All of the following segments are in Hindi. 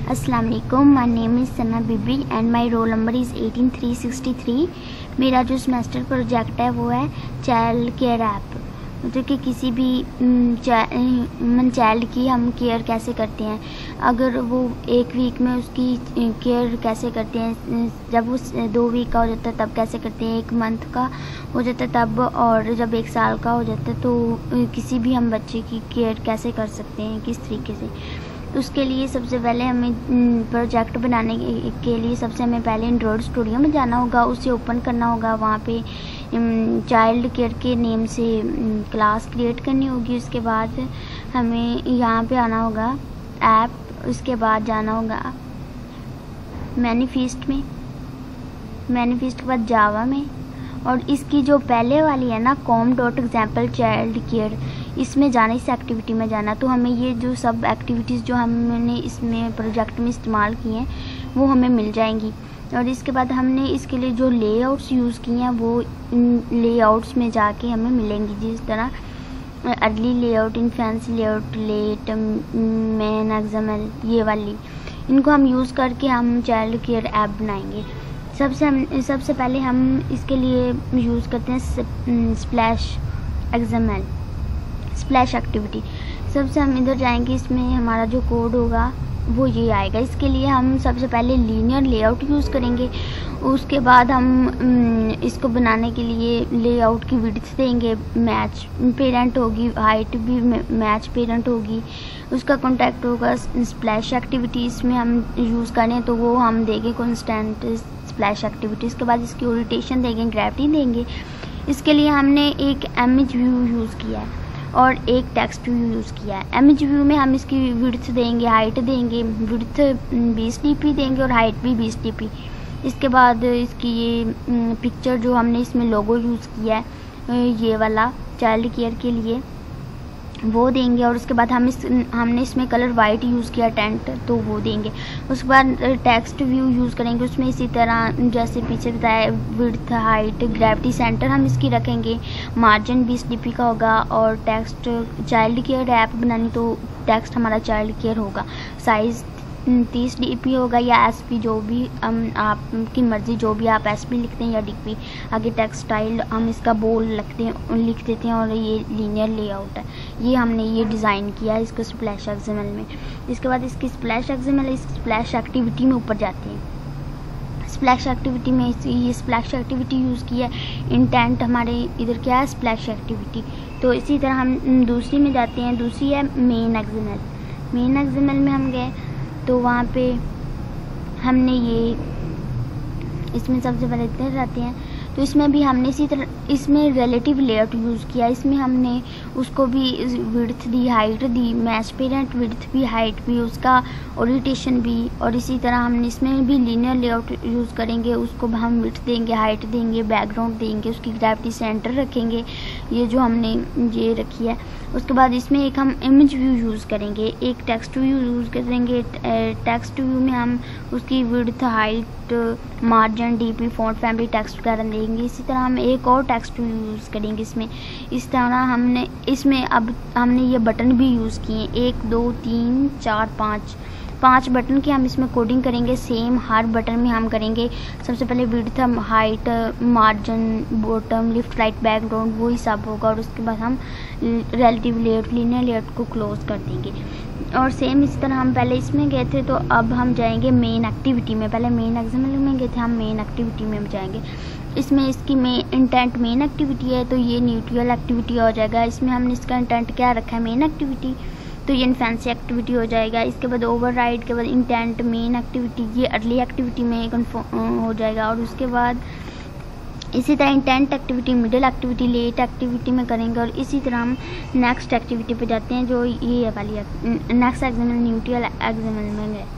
अस्सलाम वालेकुम, my name is Sana Bibi and my roll number is 18363। मेरा जो सेमेस्टर प्रोजेक्ट है वो है चाइल्ड केयर ऐप, मतलब कि किसी भी चाइल्ड की हम केयर कैसे करते हैं। अगर वो एक वीक में उसकी केयर कैसे करते हैं, जब वो 2 वीक का हो जाता है तब कैसे करते हैं, 1 मंथ का हो जाता है तब, और जब 1 साल का हो जाता है तो किसी भी हम बच्चे की केयर कैसे कर सकते हैं, किस तरीके से। उसके लिए सबसे पहले हमें प्रोजेक्ट बनाने के लिए सबसे हमें पहले एंड्रॉयड स्टूडियो में जाना होगा, उसे ओपन करना होगा। वहाँ पे चाइल्ड केयर के नेम से क्लास क्रिएट करनी होगी। उसके बाद हमें यहाँ पे आना होगा ऐप, उसके बाद जाना होगा मैनिफेस्ट में, मैनिफेस्ट के बाद जावा में, और इसकी जो पहले वाली है ना com.example चाइल्ड केयर, इसमें जाना, इस एक्टिविटी में जाना। तो हमें ये जो सब एक्टिविटीज़ जो हमने इसमें प्रोजेक्ट में इस्तेमाल की हैं वो हमें मिल जाएंगी। और इसके बाद हमने इसके लिए जो लेआउट्स यूज़ किए हैं वो लेआउट्स में जाके हमें मिलेंगी, जिस तरह early layout, infancy layout, late, main XML, ये वाली, इनको हम यूज़ करके हम चाइल्ड केयर ऐप बनाएंगे। सबसे पहले हम इसके लिए यूज़ करते हैं स्प्लैश एक्सएमएल, स्प्लैश एक्टिविटी। सबसे हम इधर जाएंगे, इसमें हमारा जो कोड होगा वो ये आएगा। इसके लिए हम सबसे पहले लीनियर लेआउट यूज़ करेंगे। उसके बाद हम इसको बनाने के लिए लेआउट की विड्थ देंगे, मैच पेरेंट होगी, हाइट भी मैच पेरेंट होगी, उसका कॉन्टैक्ट होगा स्प्लैश एक्टिविटी। इसमें हम यूज़ करें तो वो हम देंगे कॉन्स्टेंट स्प्लैश एक्टिविटी। उसके बाद इसकी ओरिएंटेशन देंगे, ग्रेविटी देंगे। इसके लिए हमने एक इमेज व्यू यूज़ किया है और एक टेक्स्ट व्यू यूज़ किया है। इमेज व्यू में हम इसकी विड्थ देंगे, हाइट देंगे, विड्थ 20 dp देंगे और हाइट भी 20 dp। इसके बाद इसकी ये पिक्चर जो हमने इसमें लोगो यूज़ किया है ये वाला चाइल्ड केयर के लिए, वो देंगे। और उसके बाद हमने इसमें कलर वाइट यूज़ किया टेंट, तो वो देंगे। उसके बाद टेक्स्ट व्यू यूज़ करेंगे, उसमें इसी तरह जैसे पीछे बताया विड्थ, हाइट, ग्रेविटी, सेंटर हम इसकी रखेंगे। मार्जिन 20 dp का होगा। और टेक्स्ट चाइल्ड केयर ऐप बनानी तो टेक्स्ट हमारा चाइल्ड केयर होगा। साइज़ 30 dp होगा या SP, जो भी आपकी मर्ज़ी, जो भी आप SP लिखते हैं या DP। आगे टेक्स्ट स्टाइल हम इसका बोल लिख देते हैं। और ये लीनियर लेआउट है, ये हमने ये डिज़ाइन किया है इसको स्प्लैश एक्सएमएल में। इसके बाद इसकी स्प्लैश एक्सएमएल इस स्प्लैश एक्टिविटी में ऊपर जाते हैं। स्प्लैश एक्टिविटी में ये स्प्लैश एक्टिविटी यूज़ किया है। इंटेंट हमारे इधर क्या है, स्प्लैश एक्टिविटी। तो इसी तरह हम दूसरी में जाते हैं, दूसरी है मेन एक्सएमएल। मेन एक्सएमएल में हम गए तो वहाँ पे हमने ये, इसमें सबसे पहले इधर जाते हैं तो इसमें भी हमने इसी तरह इसमें रिलेटिव लेआउट यूज़ किया। इसमें हमने उसको भी विड्थ दी, हाइट दी, मैच पेरेंट विड्थ भी, हाइट भी, उसका ओरिएंटेशन भी। और इसी तरह हमने इसमें भी लीनियर लेआउट यूज़ करेंगे, उसको हम विड्थ देंगे, हाइट देंगे, बैकग्राउंड देंगे, उसकी ग्रेविटी सेंटर रखेंगे, ये जो हमने ये रखी है। उसके बाद इसमें एक हम इमेज व्यू यूज़ करेंगे, एक टेक्स्ट व्यू यूज़ करेंगे। टेक्स्ट व्यू में हम उसकी width, height, margin, DP, font family, text वगैरह देंगे। इसी तरह हम एक और टेक्स्ट व्यू यूज़ करेंगे इसमें। इस तरह हमने इसमें अब हमने ये बटन भी यूज़ किए, 1 2 3 4 5 बटन की हम इसमें कोडिंग करेंगे। सेम हर बटन में हम करेंगे सबसे पहले width, height, margin, bottom, left, right, background, वही सब होगा। और उसके बाद हम रिलेटिव लेआउट, लीनियर लेआउट को क्लोज कर देंगे। और सेम इस तरह हम पहले इसमें गए थे, तो अब हम जाएंगे मेन एक्टिविटी में। पहले मेन एक्सएमएल में गए थे, हम मेन एक्टिविटी में जाएंगे। इसमें इसकी इंटेंट मेन एक्टिविटी है तो ये न्यूट्रल एक्टिविटी हो जाएगा। इसमें हमने इसका इंटेंट क्या रखा है, मेन एक्टिविटी, तो ये इन्फेंसी एक्टिविटी हो जाएगा। इसके बाद ओवरराइड के बाद इंटेंट मेन एक्टिविटी, ये अर्ली एक्टिविटी में हो जाएगा। और उसके बाद इसी तरह intent activity, middle activity, late activity में करेंगे। और इसी तरह हम नेक्स्ट एक्टिविटी पे जाते हैं, जो ये वाली नेक्स्ट एक्सएमएल, न्यूट्रल एक्सएमएल में गए।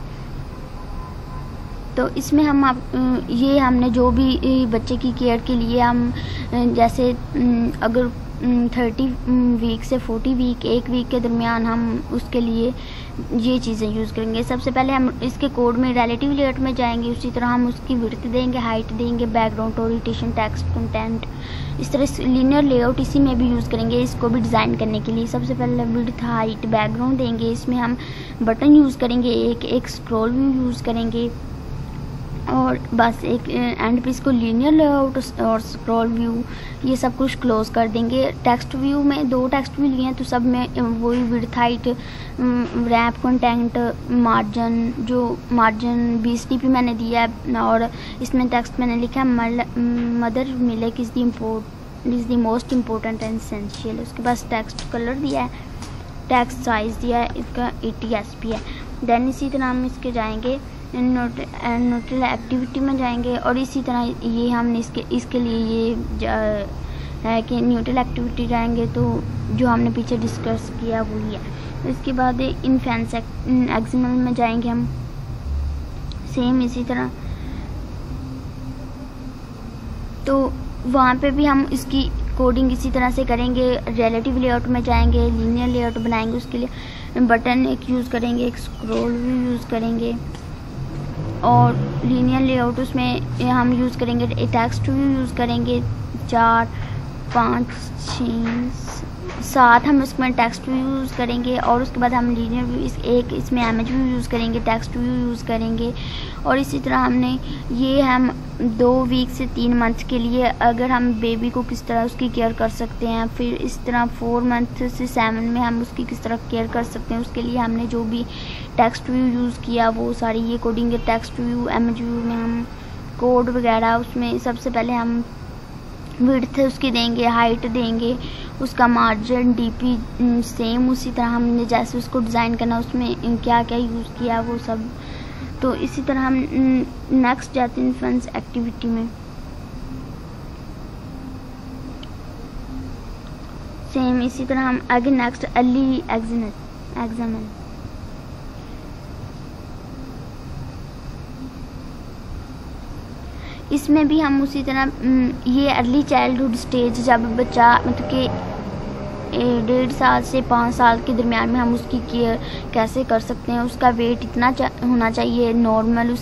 तो इसमें हम ये हमने जो भी बच्चे की केयर के लिए हम जैसे अगर 30 वीक से 40 वीक, 1 वीक के दरमियान हम उसके लिए ये चीज़ें यूज़ करेंगे। सबसे पहले हम इसके कोड में रिलेटिव लेआउट में जाएंगे, उसी तरह हम उसकी विड्थ देंगे, हाइट देंगे, बैकग्राउंड, ओरिएंटेशन, टेक्स्ट, कंटेंट, इस तरह लीनियर लेआउट इसी में भी यूज़ करेंगे इसको भी डिज़ाइन करने के लिए। सबसे पहले विड्थ हाइट बैकग्राउंड देंगे, इसमें हम बटन यूज़ करेंगे, एक स्क्रॉल व्यू यूज़ करेंगे और बस एक एंड पे इसको लीनियर लेआउट और स्क्रॉल व्यू ये सब कुछ क्लोज कर देंगे। टेक्स्ट व्यू में 2 टेक्स्ट व्यू लिए हैं तो सब में वही width height wrap content margin, जो मार्जिन 20 dp मैंने दिया है और इसमें टेक्स्ट मैंने लिखा है mother milk is the most important and essential. उसके पास टेक्स्ट कलर दिया है, टेक्स्ट साइज़ दिया है, इसका 80 SP है। देन इसी तरह हम इसके जाएंगे न्यूट्रल एक्टिविटी में जाएंगे और इसी तरह ये हमने इसके लिए ये है कि न्यूट्रल एक्टिविटी जाएंगे तो जो हमने पीछे डिस्कस किया वही है। इसके बाद इन्फेंस एक्जिमल में जाएंगे हम, सेम इसी तरह, तो वहाँ पे भी हम इसकी कोडिंग इसी तरह से करेंगे। रिलेटिव लेआउट में जाएंगे, लीनियर लेआउट बनाएंगे, उसके लिए बटन एक यूज़ करेंगे, एक स्क्रॉल व्यू यूज़ करेंगे और लीनियर लेआउट उसमें हम यूज़ करेंगे टेक्स्ट व्यू यूज़ करेंगे। 4 5 6 7 हम इसमें टेक्स्ट व्यू यूज़ करेंगे और उसके बाद हम लीनियर व्यू एक इसमें इमेज व्यू यूज़ करेंगे, टेक्स्ट व्यू यूज़ करेंगे और इसी तरह हमने ये हम 2 वीक से 3 मंथ के लिए अगर हम बेबी को किस तरह उसकी केयर कर सकते हैं, फिर इस तरह 4 मंथ से 7 में हम उसकी किस तरह केयर कर सकते हैं, उसके लिए हमने जो भी टेक्स्ट व्यू यूज़ किया वो सारी ये कोडिंग है। टेक्स्ट व्यू इमेज व्यू में हम कोड वगैरह उसमें सबसे पहले हम विड्थ उसकी देंगे, हाइट देंगे, उसका मार्जिन डीपी सेम उसी तरह हमने जैसे उसको डिज़ाइन करना उसमें क्या क्या यूज़ किया वो सब। तो इसी तरह हम नेक्स्ट जाते हैं इन्फ्लुएंस एक्टिविटी में। सेम इसी तरह हम आगे नेक्स्ट अर्ली एग्जामिन इसमें भी हम उसी तरह ये अर्ली चाइल्डहुड स्टेज जब बच्चा मतलब कि 1.5 साल से 5 साल के दरमियान में हम उसकी केयर कैसे कर सकते हैं, उसका वेट इतना होना चाहिए नॉर्मल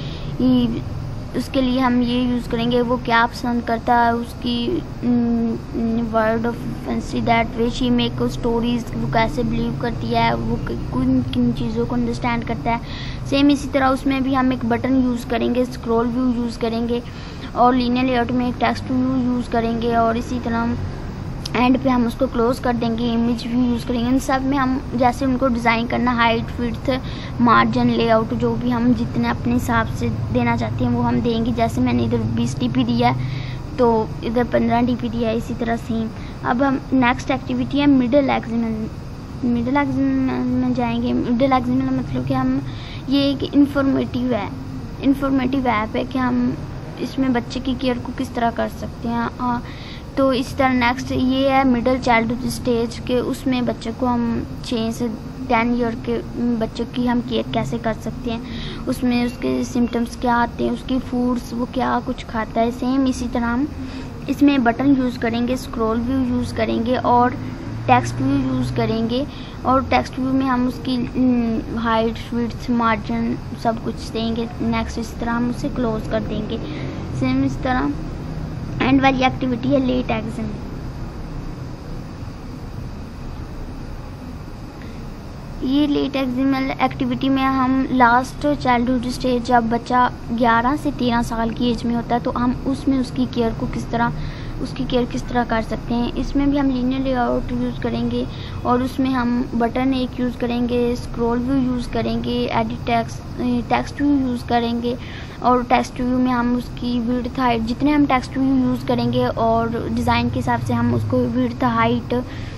उसके लिए हम ये यूज़ करेंगे वो क्या पसंद करता है, उसकी word of fancy that way she make stories, वो कैसे बिलीव करती है, वो किन किन चीज़ों को अंडरस्टैंड करता है। सेम इसी तरह उसमें भी हम एक बटन यूज़ करेंगे, स्क्रॉल व्यू यूज़ करेंगे और लीनियर लेआउट में एक टेक्स्ट व्यू यूज़ करेंगे और इसी तरह एंड पे हम उसको क्लोज कर देंगे, इमेज व्यू यूज़ करेंगे। इन सब में हम जैसे उनको डिज़ाइन करना हाइट विड्थ मार्जिन लेआउट जो भी हम जितने अपने हिसाब से देना चाहते हैं वो हम देंगे। जैसे मैंने इधर 20 dp दिया है तो इधर 15 dp दिया है, इसी तरह सेम। अब हम नेक्स्ट एक्टिविटी है मिडल एग्जामिनर में जाएंगे। मिडल एग्जामिनर मतलब कि हम ये एक इन्फॉर्मेटिव ऐप है कि हम इसमें बच्चे की केयर को किस तरह कर सकते हैं। तो इस तरह नेक्स्ट ये है मिडल चाइल्डहुड स्टेज के, उसमें बच्चे को हम 6 से 10 ईयर के बच्चे की हम केयर कैसे कर सकते हैं, उसमें उसके सिम्टम्स क्या आते हैं, उसकी फूड्स वो क्या कुछ खाता है। सेम इसी तरह हम इसमें बटन यूज़ करेंगे, स्क्रॉल व्यू यूज़ करेंगे और टेक्स्ट व्यू यूज़ करेंगे और टेक्स्ट व्यू में हम उसकी हाइट विड्थ मार्जिन सब कुछ देंगे। नेक्स्ट इस तरह हम उसे क्लोज कर देंगे। सेम इस तरह एंड वाली एक्टिविटी है लेट एग्जामिन। ये लेट एग्जामिन एक्टिविटी में हम लास्ट चाइल्डहुड स्टेज जब बच्चा 11 से 13 साल की एज में होता है तो हम उसमें उसकी केयर किस तरह कर सकते हैं। इसमें भी हम लीनियर लेआउट यूज़ करेंगे और उसमें हम बटन एक यूज़ करेंगे, स्क्रॉल व्यू यूज़ करेंगे, एडिट टेक्स्ट व्यू यूज़ करेंगे और टेक्स्ट व्यू में हम उसकी विड्थ हाइट जितने हम टेक्स्ट व्यू यूज़ करेंगे और डिज़ाइन के हिसाब से हम उसको विड्थ हाइट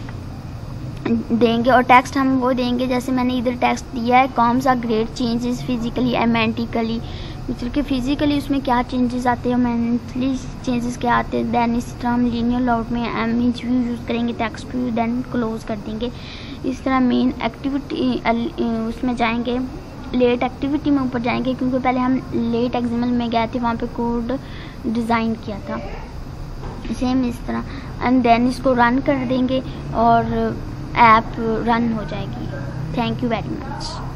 देंगे और टेक्स्ट हम वो देंगे जैसे मैंने इधर टेक्स्ट दिया है comes are great changes physically and mentally, मतलब कि फिजिकली उसमें क्या चेंजेस आते हैं, मेंटली चेंजेस क्या आते हैं। देन इस तरह हम लीनियर लेआउट में इमेज व्यू यूज़ करेंगे, टेक्स्ट व्यू देन क्लोज कर देंगे। इस तरह मेन एक्टिविटी उसमें जाएंगे, लेट एक्टिविटी में ऊपर जाएंगे क्योंकि पहले हम लेट एग्जामिन में गए थे, वहाँ पे कोड डिज़ाइन किया था। सेम इस तरह एंड देन इसको रन कर देंगे और ऐप रन हो जाएगी। Thank you very much.